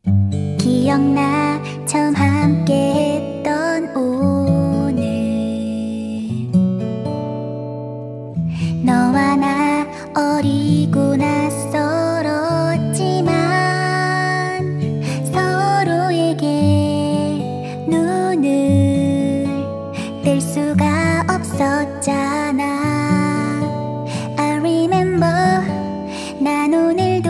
기억나 처음 함께 했던 오늘, 너와 나 어리고 낯설었지만 서로에게 눈을 뗄 수가 없었잖아. I remember, 난 오늘도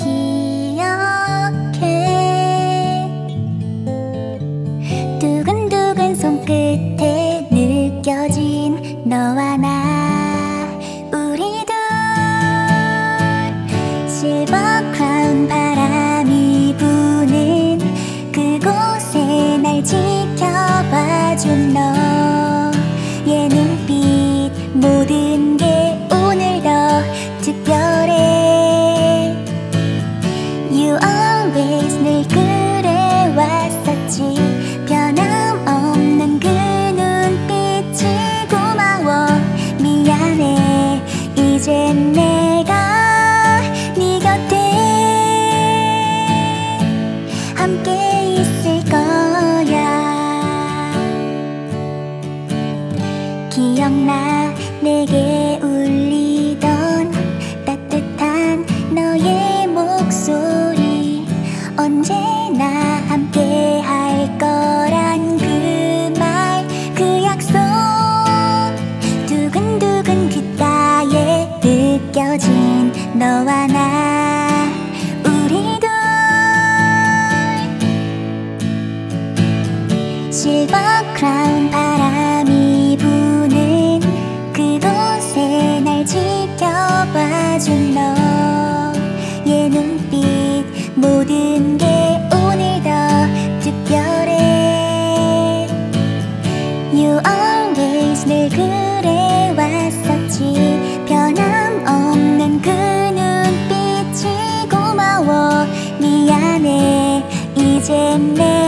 두근두근 손끝에 느껴진 너와 나, 우리 둘 실버 크라운 바람이 부는 그곳에 날 지켜봐준 너의 눈빛, 모든 게 오늘 더 특별해. You always 늘 그래왔었지. 변함없는 그 눈빛이 고마워. 미안해, 이젠 내가 네 곁에 함께 있을 거야. 기억나 내게 울리던 따뜻한 너의 목소리, 언제나 함께 할 거란 그 말, 그 약속, 두근두근 귓가에 느껴진 너와 나, 우리 둘 실버 크라운 바람이 부는 그곳에 날 지켜봐준 너의 눈빛, 모든 게 오늘 더 특별해. You always 늘 그래왔었지. 변함없는 그 눈빛이 고마워. 미안해, 이젠 내